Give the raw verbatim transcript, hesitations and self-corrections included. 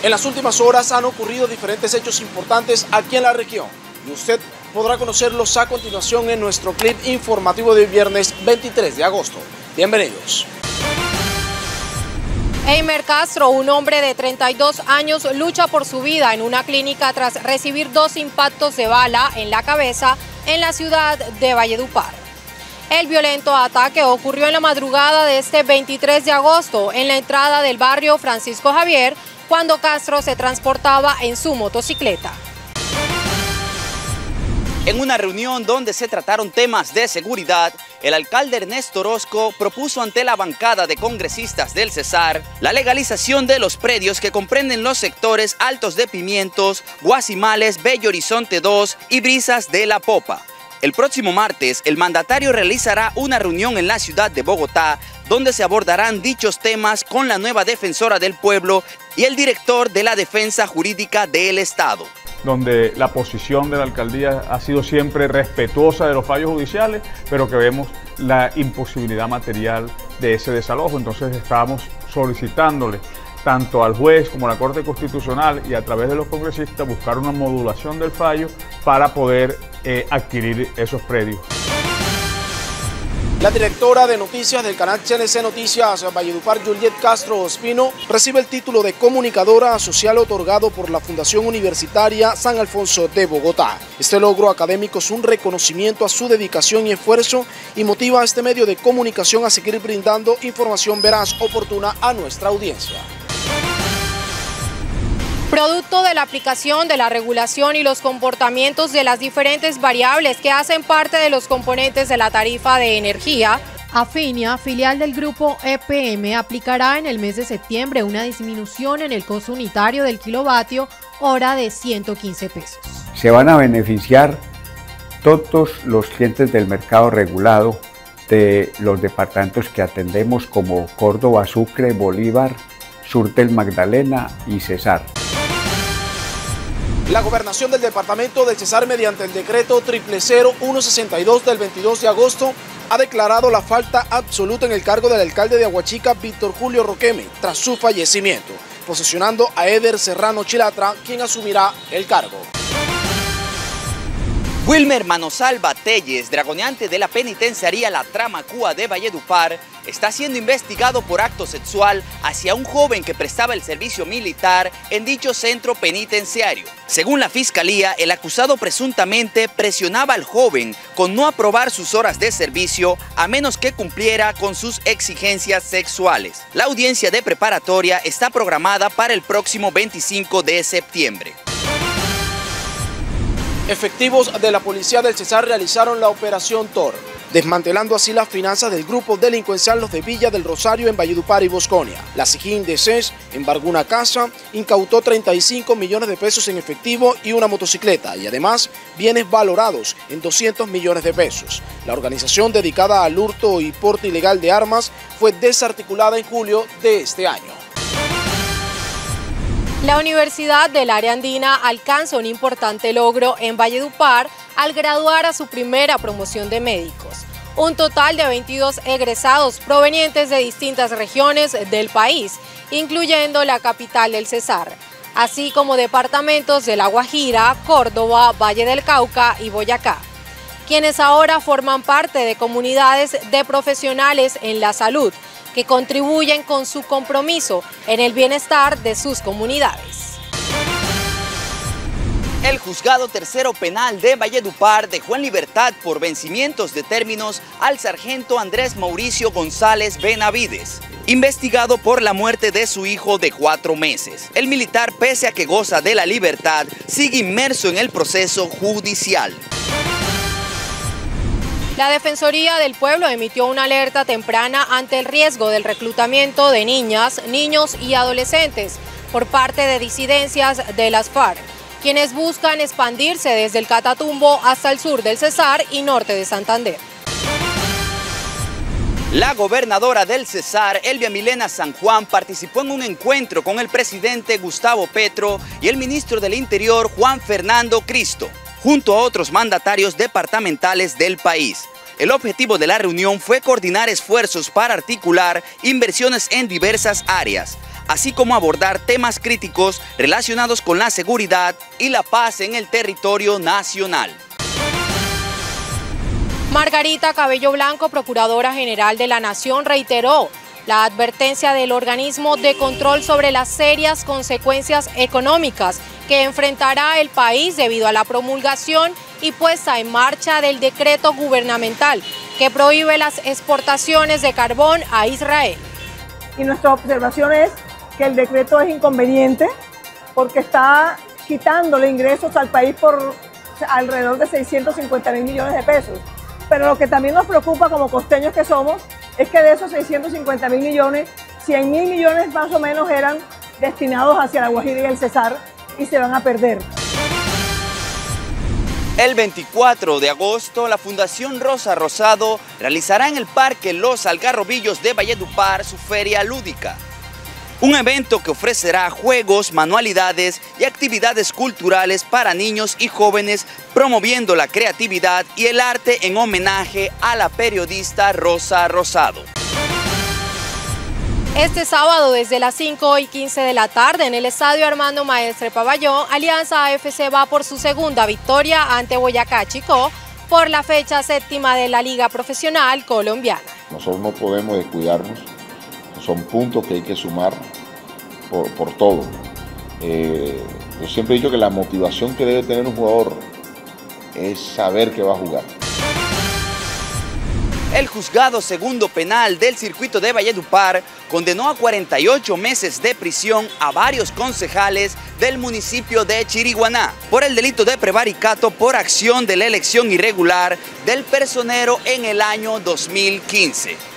En las últimas horas han ocurrido diferentes hechos importantes aquí en la región y usted podrá conocerlos a continuación en nuestro clip informativo del viernes veintitrés de agosto. Bienvenidos. Eimer Castro, un hombre de treinta y dos años, lucha por su vida en una clínica tras recibir dos impactos de bala en la cabeza en la ciudad de Valledupar. El violento ataque ocurrió en la madrugada de este veintitrés de agosto en la entrada del barrio Francisco Javier, cuando Castro se transportaba en su motocicleta. En una reunión donde se trataron temas de seguridad, el alcalde Ernesto Orozco propuso ante la bancada de congresistas del Cesar la legalización de los predios que comprenden los sectores Altos de Pimientos, Guasimales, Bello Horizonte dos y Brisas de la Popa. El próximo martes, el mandatario realizará una reunión en la ciudad de Bogotá, donde se abordarán dichos temas con la nueva defensora del pueblo y el director de la Defensa Jurídica del Estado. Donde la posición de la alcaldía ha sido siempre respetuosa de los fallos judiciales, pero que vemos la imposibilidad material de ese desalojo. Entonces estábamos solicitándole tanto al juez como a la Corte Constitucional y a través de los congresistas buscar una modulación del fallo para poder eh, adquirir esos predios. La directora de noticias del canal C N C Noticias Valledupar, Juliet Castro Ospino, recibe el título de comunicadora social otorgado por la Fundación Universitaria San Alfonso de Bogotá. Este logro académico es un reconocimiento a su dedicación y esfuerzo y motiva a este medio de comunicación a seguir brindando información veraz, oportuna a nuestra audiencia. Producto de la aplicación de la regulación y los comportamientos de las diferentes variables que hacen parte de los componentes de la tarifa de energía, Afinia, filial del grupo E P M, aplicará en el mes de septiembre una disminución en el costo unitario del kilovatio hora de ciento quince pesos. Se van a beneficiar todos los clientes del mercado regulado de los departamentos que atendemos como Córdoba, Sucre, Bolívar, Sur del Magdalena y Cesar. La gobernación del departamento del Cesar, mediante el decreto cero cero cero uno sesenta y dos del veintidós de agosto, ha declarado la falta absoluta en el cargo del alcalde de Aguachica, Víctor Julio Roqueme, tras su fallecimiento, posesionando a Eder Serrano Chilatra, quien asumirá el cargo. Wilmer Manosalva Telles, dragoneante de la penitenciaría La Tramacúa de Valledupar, está siendo investigado por acto sexual hacia un joven que prestaba el servicio militar en dicho centro penitenciario. Según la fiscalía, el acusado presuntamente presionaba al joven con no aprobar sus horas de servicio a menos que cumpliera con sus exigencias sexuales. La audiencia de preparatoria está programada para el próximo veinticinco de septiembre. Efectivos de la policía del Cesar realizaron la operación Thor, desmantelando así las finanzas del grupo delincuencial Los de Villa del Rosario en Valledupar y Bosconia. La SIJIN de C E S embargó una casa, incautó treinta y cinco millones de pesos en efectivo y una motocicleta, y además bienes valorados en doscientos millones de pesos. La organización dedicada al hurto y porte ilegal de armas fue desarticulada en julio de este año. La Universidad del Área Andina alcanza un importante logro en Valledupar al graduar a su primera promoción de médicos. Un total de veintidós egresados provenientes de distintas regiones del país, incluyendo la capital del Cesar, así como departamentos de La Guajira, Córdoba, Valle del Cauca y Boyacá, quienes ahora forman parte de comunidades de profesionales en la salud, que contribuyen con su compromiso en el bienestar de sus comunidades. El juzgado tercero penal de Valledupar dejó en libertad por vencimientos de términos al sargento Andrés Mauricio González Benavides, investigado por la muerte de su hijo de cuatro meses. El militar, pese a que goza de la libertad, sigue inmerso en el proceso judicial. La Defensoría del Pueblo emitió una alerta temprana ante el riesgo del reclutamiento de niñas, niños y adolescentes por parte de disidencias de las FARC, quienes buscan expandirse desde el Catatumbo hasta el sur del Cesar y norte de Santander. La gobernadora del Cesar, Elvia Milena San Juan, participó en un encuentro con el presidente Gustavo Petro y el ministro del Interior, Juan Fernando Cristo, junto a otros mandatarios departamentales del país. El objetivo de la reunión fue coordinar esfuerzos para articular inversiones en diversas áreas, así como abordar temas críticos relacionados con la seguridad y la paz en el territorio nacional. Margarita Cabello Blanco, Procuradora General de la Nación, reiteró la advertencia del organismo de control sobre las serias consecuencias económicas que enfrentará el país debido a la promulgación y puesta en marcha del decreto gubernamental que prohíbe las exportaciones de carbón a Israel. Y nuestra observación es que el decreto es inconveniente porque está quitándole ingresos al país por alrededor de seiscientos cincuenta mil millones de pesos. Pero lo que también nos preocupa como costeños que somos es que de esos seiscientos cincuenta mil millones, cien mil millones más o menos eran destinados hacia La Guajira y el Cesar y se van a perder. El veinticuatro de agosto, la Fundación Rosa Rosado realizará en el Parque Los Algarrobillos de Valledupar su feria lúdica. Un evento que ofrecerá juegos, manualidades y actividades culturales para niños y jóvenes, promoviendo la creatividad y el arte en homenaje a la periodista Rosa Rosado. Este sábado desde las cinco y quince de la tarde en el Estadio Armando Maestre Pabellón, Alianza A F C va por su segunda victoria ante Boyacá Chicó por la fecha séptima de la Liga Profesional Colombiana. Nosotros no podemos descuidarnos, son puntos que hay que sumar por, por todo. Eh, yo siempre he dicho que la motivación que debe tener un jugador es saber que va a jugar. El juzgado segundo penal del circuito de Valledupar condenó a cuarenta y ocho meses de prisión a varios concejales del municipio de Chiriguaná por el delito de prevaricato por acción de la elección irregular del personero en el año dos mil quince.